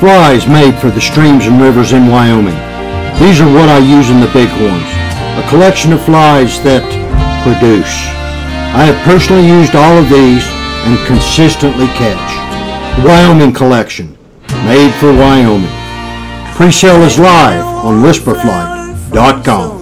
Flies made for the streams and rivers in Wyoming. These are what I use in the bighorns, a collection of flies that produce. I have personally used all of these and consistently catch. The Wyoming collection, made for Wyoming. Pre-sale is live on whisperflight.com.